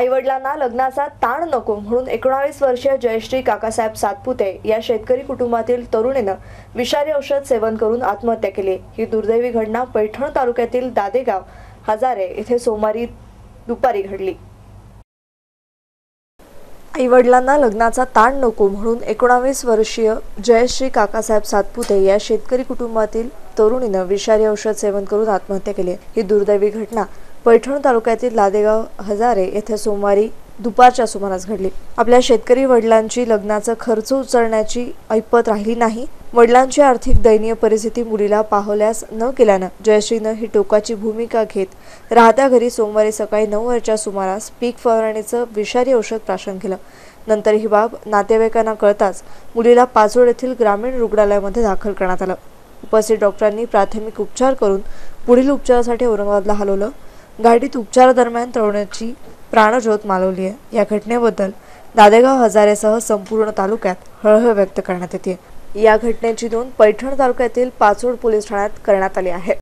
आईवडिलांना लग्नाचा ताण नको म्हणून 19 वर्षीय जयश्री काकासाहेब सातपुते या शेतकरी कुटुंबातील तरुणीनं विषारी औषध सेवन करून आत्महत्या केली। ही दुर्दैवी घटना पैठण तालुक्यातील दादेगाव हजारे येथे सोमवारी दुपारी घडली। आईवडिलांना लग्नाचा ताण नको म्हणून 19 वर्षीय जयश्री काकासाहेब सातपुते या शेतकरी कुटुंबातील तरुणीनं विषारी औषध सेवन करून आत्महत्या केली। ही दुर्दैवी घटना पैठण तालुक्यातील दादेगाव हजारे येथे सोमवारी दुपारच्या सुमारास घडली। आपल्या शेतकरी वडिलांची लग्नाचा खर्च उचलण्याची ऐपत राहिली नाही। वडिलांची आर्थिक दयनीय परिस्थिती मुलीला पाहल्यास न केल्यानं जयश्रीनं ही टोकाची भूमिका घेत राहत्या घरी सोमवारी सकाळी 9 वाजच्या सुमारास पीक फवारणीचं विषारी औषध प्राशन केलं। नंतर ही बाब नातेवाईकांना कळताच मुलीला पाचोड येथील ग्रामीण रुग्णालयामध्ये दाखल करण्यात आलं। उपस्थित डॉक्टरांनी प्राथमिक उपचार करून पुढील उपचारासाठी औरंगाबादला हलवलं। गाडीत उपचारादरम्यान तरुणाची प्राणज्योत मालवली आहे। या घटनेबद्दल दादेगाव हजारेसह संपूर्ण तालुक्यात हळहळ व्यक्त करण्यात येते। या घटनेची नोंद पैठण तालुक्यातील पाचोड पोलीस ठाण्यात करण्यात आली आहे।